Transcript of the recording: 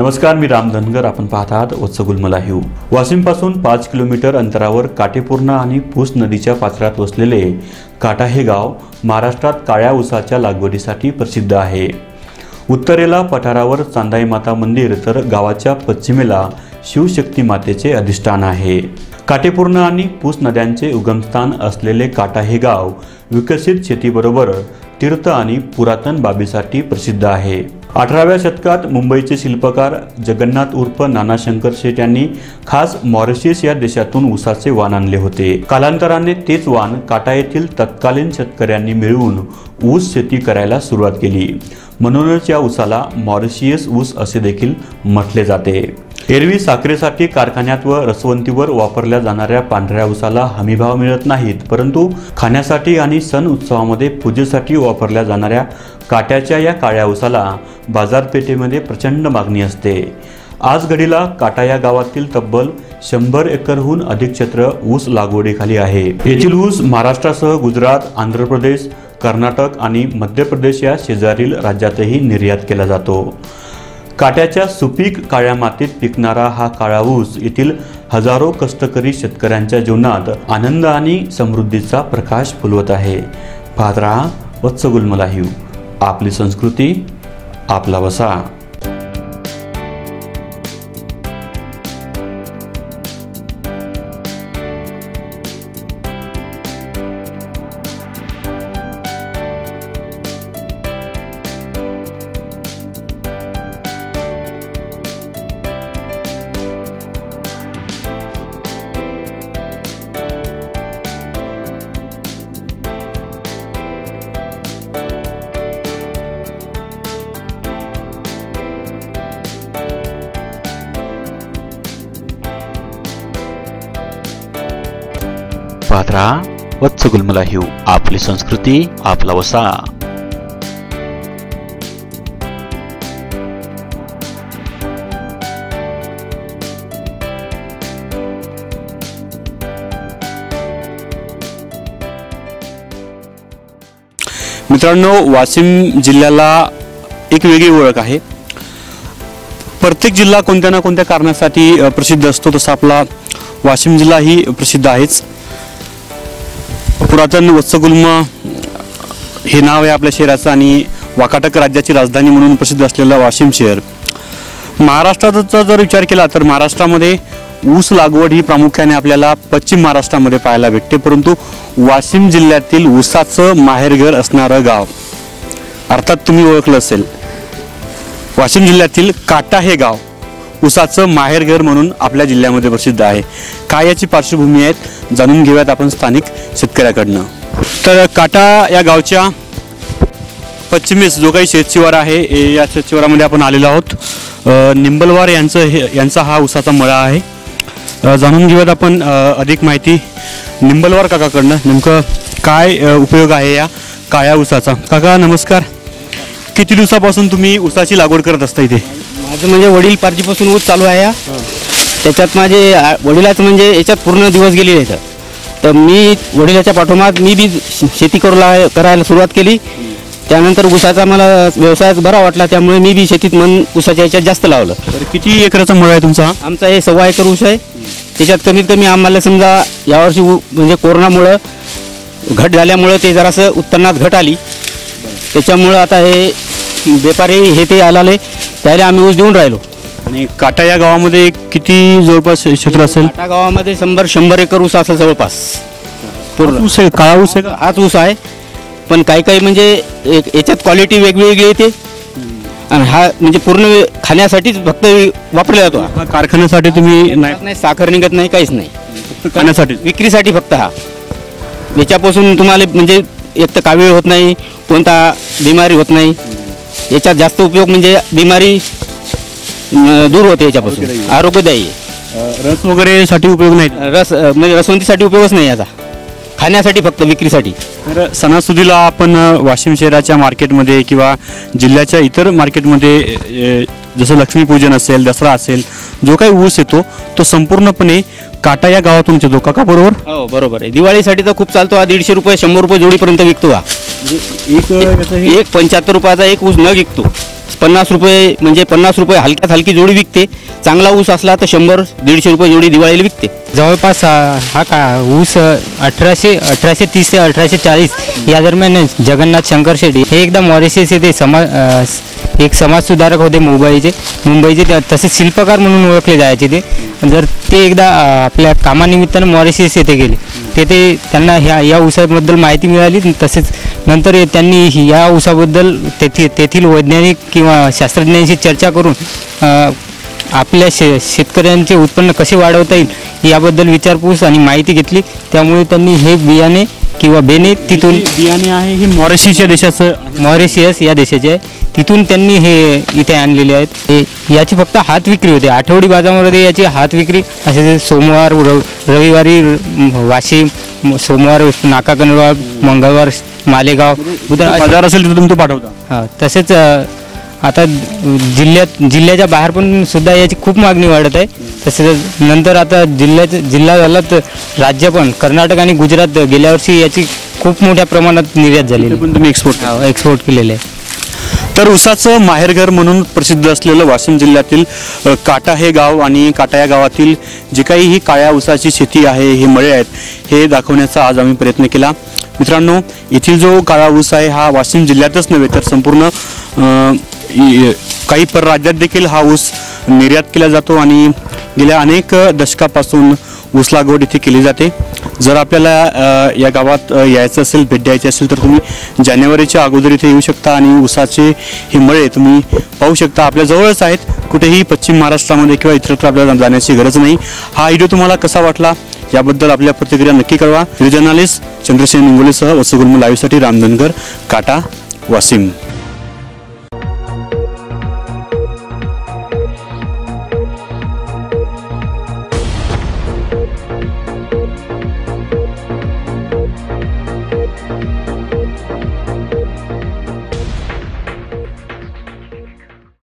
नमस्कार, मी राम धनगर. आपण पाहत आहात वत्सगुल्म लाईव्ह. वाशिमपासून 5 किलोमीटर अंतरावर काटेपूर्णा आणि पूस नदीच्या पात्रात वसलेले काटा हे गाव महाराष्ट्रात काळ्या ऊसाच्या लागवडीसाठी प्रसिद्ध आहे. उत्तरेला पठारावर चांदाई माता मंदिर तर गावाच्या पश्चिमेला शिवशक्ती मातेचे अधिष्ठान आहे. काटेपूर्णा आणि पूस नद्यांचे उगमस्थान असलेले काटा हे गाव विकसित शेतीबरोबर तीर्थ आणि पुरातन बाबीसाठी प्रसिद्ध आहे. 18व्या शतकात मुंबईचे शिल्पकार जगन्नाथ उर्फ नाना शंकर शेठ यांनी खास मॉरिशस या देशातून ऊसाचे वाण आणले होते. कालांतराने तेच वाण काटा येथील तत्कालीन शेतकऱ्यांनी मिळवून ऊस शेती करायला सुरुवात केली. म्हणूनच या ऊसाला मॉरिशियस ऊस असे देखील म्हटले जाते. एरवी साखरेसाठी कारखान्यात व रसवंतीवर वापरल्या जाणाऱ्या पांढऱ्या ऊसाला हमीभाव मिळत नाहीत, परंतु खाण्यासाठी आणि सण उत्सवामध्ये पूजेसाठी वापरल्या जाणाऱ्या काट्याच्या या काळ्या ऊसाला बाजारपेठेमध्ये प्रचंड मागणी असते. आज घडीला काटा या गावातील तब्बल 100 एकरहून अधिक क्षेत्र ऊस लागवडीखाली आहे. येथील ऊस महाराष्ट्रासह गुजरात, आंध्र प्रदेश, कर्नाटक आणि मध्य प्रदेश या शेजारील राज्यातही निर्यात केला जातो. काट्याच्या सुपीक काळ्या मातीत पिकणारा हा काळा ऊस येथील हजारो कष्टकरी शेतकऱ्यांच्या जीवनात आनंद आणि समृद्धीचा प्रकाश फुलवत आहे. पाहत रहा वत्सगुल्म लाईव्ह. आपली संस्कृती, आपला वसा. पाहत रहा वत्सगुल्म लाईव्ह. आपली संस्कृती, आपला वसा. मित्रांनो, वाशिम जिल्ह्याला एक वेगळी ओळख आहे. प्रत्येक जिल्हा कोणत्या ना कोणत्या कारणासाठी प्रसिद्ध असतो, तसा आपला वाशिम जिल्हा ही प्रसिद्ध आहेच. पुरातन वत्सगुल्म हे नाव आहे आपल्या शहराचं आणि वाकाटक राज्याची राजधानी म्हणून प्रसिद्ध असलेलं वाशिम शहर. महाराष्ट्राचा जर विचार केला तर महाराष्ट्रामध्ये ऊस लागवड ही प्रामुख्याने आपल्याला पश्चिम महाराष्ट्रामध्ये पाहायला भेटते, परंतु वाशिम जिल्ह्यातील ऊसाचं माहेरघर असणारं गाव, अर्थात तुम्ही ओळखलं असेल, वाशिम जिल्ह्यातील काटा हे गाव ऊसाचं माहेरघर म्हणून आपल्या जिल्ह्यामध्ये प्रसिद्ध आहे. काय याची पार्श्वभूमी आहेत जाणून घेऊयात आपण स्थानिक शेतकऱ्याकडनं. तर काटा या गावच्या पश्चिमेस जो काही शेतशिवार आहे, या शेतशिवारामध्ये आपण आलेलो आहोत. निंबलवार यांचा हा ऊसाचा मळा आहे. जाणून घेऊयात आपण अधिक माहिती निंबलवार काकाकडनं. नेमकं काय उपयोग आहे या काळ्या ऊसाचा. काका नमस्कार. किती दिवसापासून तुम्ही ऊसाची लागवड करत असता इथे? माझं म्हणजे वडील पारजीपासून ऊस चालू आहे. त्याच्यात माझे वडिलाचं म्हणजे याच्यात पूर्ण दिवस गेलेले आहेत. तर मी वडिलाच्या पाठोपाठ मी बी शेती करायला सुरुवात केली. त्यानंतर ऊसाचा मला व्यवसाय बरा वाटला, त्यामुळे मी बी शेतीत ऊसाच्या याच्यात जास्त लावलं. किती एकराचा मळा आहे तुमचा? आमचा हे 1.25 एकर ऊस आहे. त्याच्यात कमीत कमी आम्हाला समजा यावर्षी म्हणजे कोरोनामुळं घट झाल्यामुळं ते जरासं उत्पन्नात घट आली. त्याच्यामुळं आता हे व्यापारी हे ते आले त्याला आम्ही ऊस देऊन राहिलो. आणि काटा या गावामध्ये किती जवळपास क्षेत्र असेल? काटा गावामध्ये 100 एकर ऊस असेल जवळपास. पूर्ण ऊस आहे, काळा ऊस आहे का? हाच ऊस आहे, पण काही म्हणजे याच्यात क्वालिटी वेगवेगळी येते. आणि हा म्हणजे पूर्ण खाण्यासाठीच फक्त वापरला जातो. कारखान्यासाठी तुम्ही नाही, साखर निघत नाही, काहीच नाही. खाण्यासाठी, विक्रीसाठी फक्त हा. याच्यापासून तुम्हाला म्हणजे एक तर कावीळ होत नाही, कोणता बिमारी होत नाही. याच्यात जास्त उपयोग म्हणजे बिमारी दूर होते याच्यापासून, आरोग्यदायी. रस वगैरे साठी उपयोग नाही, रस म्हणजे रसवंतीसाठी उपयोगच नाही याचा, खाण्यासाठी फक्त, विक्रीसाठी. तर सणासुदीला आपण वाशिम शहराच्या मार्केटमध्ये किंवा जिल्ह्याच्या इतर मार्केटमध्ये जसं लक्ष्मीपूजन असेल, दसरा असेल, जो काही ऊस येतो तो संपूर्णपणे काटा या गावातून येतो. काका बरोबर? हो बरोबर आहे. दिवाळीसाठी तर खूप चालतो हा. 150 रुपये 100 रुपये जोडीपर्यंत विकतो हा. एक 75 रुपयाचा एक ऊस न विकतो. 50 रुपये म्हणजे 50 रुपये हलक्यात हलकी जोडी विकते. चांगला ऊस असला तर 100-150 रुपये जोडी दिवाळीला विकते. जवळपास हा का ऊस 1830 ते 1840 या दरम्यान जगन्नाथ शंकर शेट्टी हे एकदा मॉरिशस येथे एक समाजसुधारक होते मुंबईचे तसेच शिल्पकार म्हणून ओळखले जायचे ते एकदा आपल्या कामानिमित्तानं मॉरिशस येथे गेले. तेथे त्यांना या ऊसाबद्दल माहिती मिळाली. तसेच नंतर त्यांनी या ऊसाबद्दल तेथील वैज्ञानिक किंवा शास्त्रज्ञांशी चर्चा करून आपल्या शेतकऱ्यांचे उत्पन्न कसे वाढवता येईल याबद्दल विचारपूस आणि माहिती घेतली. त्यामुळे त्यांनी हे बियाणे किंवा बेने तिथून बियाणे आहे हे मॉरिशसच्या देशाचं मॉरिशस या देशाचे आहे. तिथून त्यांनी हे इथे आणलेले आहेत. याची फक्त हात विक्री होते. आठवडी बाजारामध्ये याची हात विक्री असे सोमवार रविवारी वाशिम, सोमवार नाकाकनवा, मंगळवार मालेगाव, बाजार असेल तिथून तो पाठवता. हां, तसेच आता जिल्ह्याच्या बाहेर पण सुद्धा याची खूप मागणी वाढत आहे. तसेच नंतर आता जिल्हा झाला तर राज्य पण कर्नाटक आणि गुजरात गेल्या वर्षी याची खूप मोठ्या प्रमाणात निर्यात झालेली पण तुम्ही एक्सपोर्ट केलेले आहे. तर ऊसाचं माहेरघर म्हणून प्रसिद्ध असलेलं वाशिम जिल्ह्यातील काटा हे गाव आणि काटा या गावातील जे काही ही काळ्या ऊसाची शेती आहे, हे मळे आहेत, हे दाखवण्याचा आज आम्ही प्रयत्न केला. मित्रांनो, येथील जो काळा ऊस आहे हा वाशिम जिल्ह्यातच नव्हे तर संपूर्ण काही परराज्यात देखील हा ऊस निर्यात केला जातो आणि गेल्या अनेक दशकापासून ऊस लागवड इथे केली जाते. जर आपल्याला या गावात यायचं असेल, भेट द्यायची असेल तर तुम्ही जानेवारीच्या अगोदर इथे येऊ शकता आणि ऊसाचे हे मळे तुम्ही पाहू शकता. आपल्या जवळच आहेत, कुठेही पश्चिम महाराष्ट्रामध्ये किंवा इतरत्र आपल्याला जाण्याची गरज नाही. हा व्हिडिओ तुम्हाला कसा वाटला याबद्दल आपल्या प्रतिक्रिया नक्की कळवा. जर्नलिस्ट चंद्रशेखर इंगोलेसह वत्सगुल्म लाईव्हसाठी राम धनगर, काटा, वाशिम.